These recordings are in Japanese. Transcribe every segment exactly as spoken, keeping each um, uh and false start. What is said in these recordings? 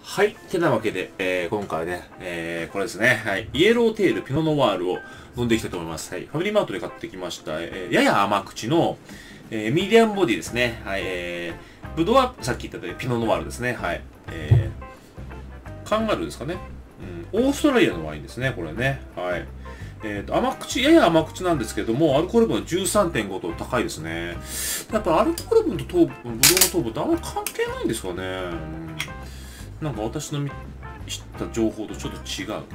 はい。てなわけで、えー、今回はね、えー、これですね。はい。イエローテールピノノワールを飲んでいきたいと思います。はい。ファミリーマートで買ってきました。えー、やや甘口の、えー、ミディアムボディですね。はい。えー、ブドウはさっき言ったようにピノノワールですね。はい。えー、カンガルーですかね。うん。オーストラリアのワインですね。これね。はい。えーと、甘口、やや甘口なんですけども、アルコール分 じゅうさんてんご と高いですね。やっぱアルコール分と糖分、ブドウの糖分ってあんまり関係ないんですかね。うんなんか私の知った情報とちょっと違う。はい、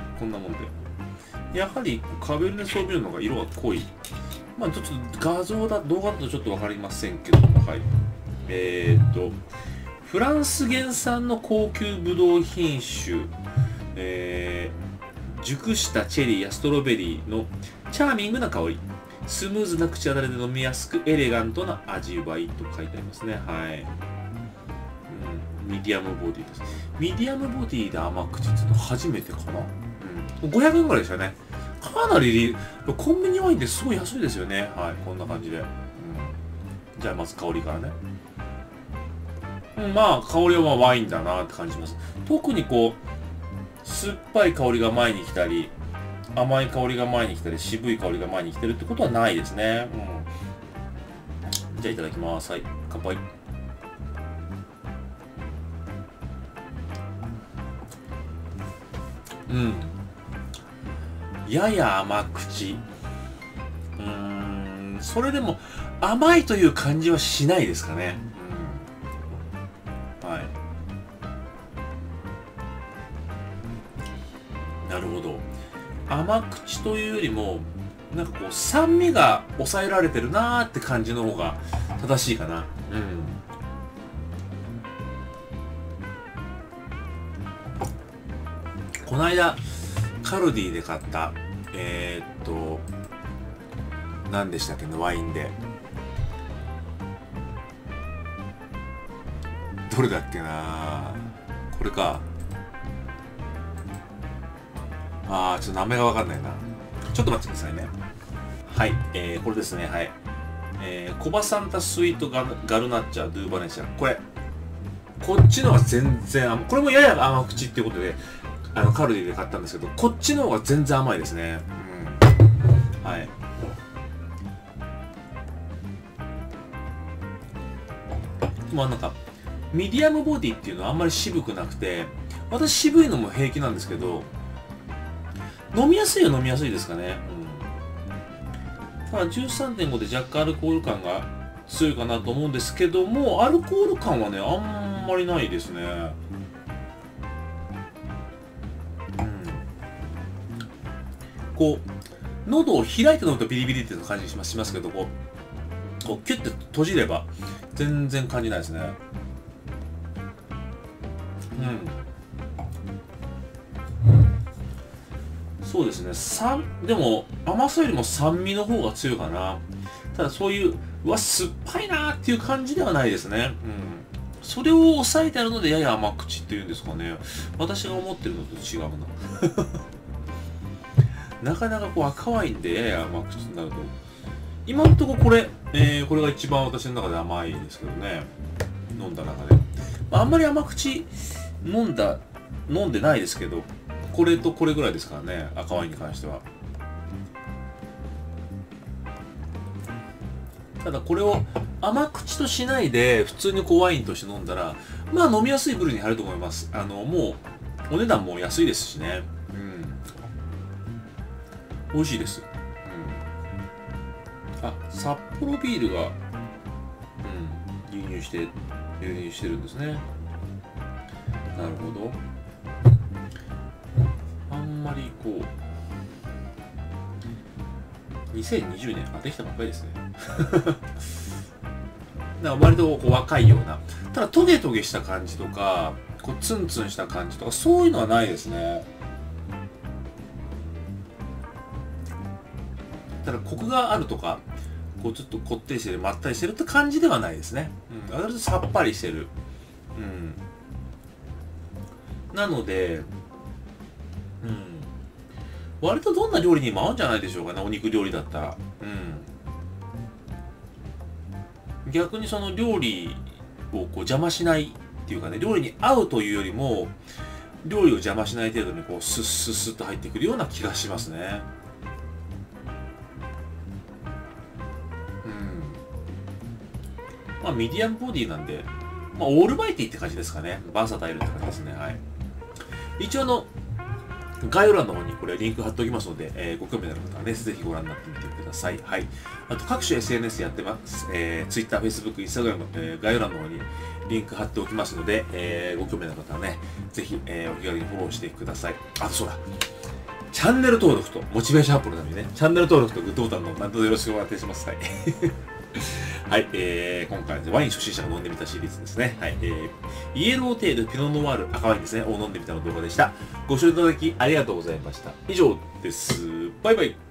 こんなもんで。やはりカベルネ・ソービニョンの方が色が濃い。まあちょっと画像だ、動画だとちょっとわかりませんけども、はい。えー、っと、フランス原産の高級ブドウ品種、えー、熟したチェリーやストロベリーのチャーミングな香り。スムーズな口当たりで飲みやすくエレガントな味わいと書いてありますね。はい。うん、ミディアムボディです。ミディアムボディで甘口っていうのは初めてかな、うん、ごひゃくえんぐらいですよね。かなりコンビニワインってすごい安いですよね。はい、こんな感じで。うん、じゃあまず香りからね。うん、まあ香りはまあワインだなって感じします。特にこう酸っぱい香りが前に来たり甘い香りが前に来たり渋い香りが前に来てるってことはないですね。うん、じゃあいただきます。はい、乾杯。うん、やや甘口。うーん、それでも甘いという感じはしないですかね。うん、はい。なるほど。甘口というよりも、なんかこう酸味が抑えられてるなーって感じの方が正しいかな。うん。この間カルディで買ったえー、っと何でしたっけね、ワインでどれだっけな、これか。あーちょっと名前がわかんないな。ちょっと待ってくださいね。はい、えー、これですね。はい、えー、コバサンタスイートガガルナッチャドゥーバネシャ、これこっちの方が全然甘、これもやや甘口っていうことであのカルディで買ったんですけど、こっちの方が全然甘いですね。うん、はい。まあなんかミディアムボディっていうのはあんまり渋くなくて、私渋いのも平気なんですけど、飲みやすいは飲みやすいですかね。うん、ただ じゅうさんてんご で若干アルコール感が強いかなと思うんですけども、アルコール感はねあんまりないですね。うん、こう喉を開いて飲むとビリビリっていう感じしますしますけど、こうこうキュッて閉じれば全然感じないですね。うん、そうですね。酸でも甘さよりも酸味の方が強いかな。ただそういううわ酸っぱいなーっていう感じではないですね。うん、それを抑えてあるのでやや甘口っていうんですかね。私が思ってるのと違うな。なかなかこう赤ワインでやや甘口になると、今んとここれ、えー、これが一番私の中で甘いですけどね、飲んだ中で。まあ、あんまり甘口飲んだ飲んでないですけど、これとこれぐらいですからね、赤ワインに関しては。ただこれを甘口としないで普通にこうワインとして飲んだら、まあ飲みやすい部類に入ると思います。あのもうお値段も安いですしね。うん、美味しいです。うん、あ、札幌ビールが、うん、輸入して輸入してるんですね。なるほど。あんまりこうにせんにじゅうねん、あ、できたばっかりですね。だから割とこう若いような、ただトゲトゲした感じとか、こうツンツンした感じとか、そういうのはないですね。ただコクがあるとか、こうちょっとこってりしてる、まったりしてるって感じではないですね。うん、割とさっぱりしてる。うん。なので、うん。割とどんな料理にも合うんじゃないでしょうかね、お肉料理だったら。うん。逆にその料理こう邪魔しないっていうかね、料理に合うというよりも、料理を邪魔しない程度にこうスッスッスッと入ってくるような気がしますね。うん。まあミディアムボディなんで、まあオールマイティって感じですかね。バーサタイルって感じですね。はい。一応あの、概要欄の方にこれリンク貼っておきますので、えー、ご興味のある方はね、ぜひご覧になってみてください。はい。あと各種 エスエヌエス やってます。えー、Twitter、Facebook、Instagram の、えー、概要欄の方にリンク貼っておきますので、えー、ご興味のある方はね、ぜひ、えー、お気軽にフォローしてください。あとそうだ。チャンネル登録と、モチベーションアップのためにね、チャンネル登録とグッドボタンの何卒よろしくお願いします。はい。はい、えー、今回はワイン初心者が飲んでみたシリーズですね。はい、えー、イエローテールピノノワール赤ワインですね、を飲んでみたの動画でした。ご視聴いただきありがとうございました。以上です。バイバイ。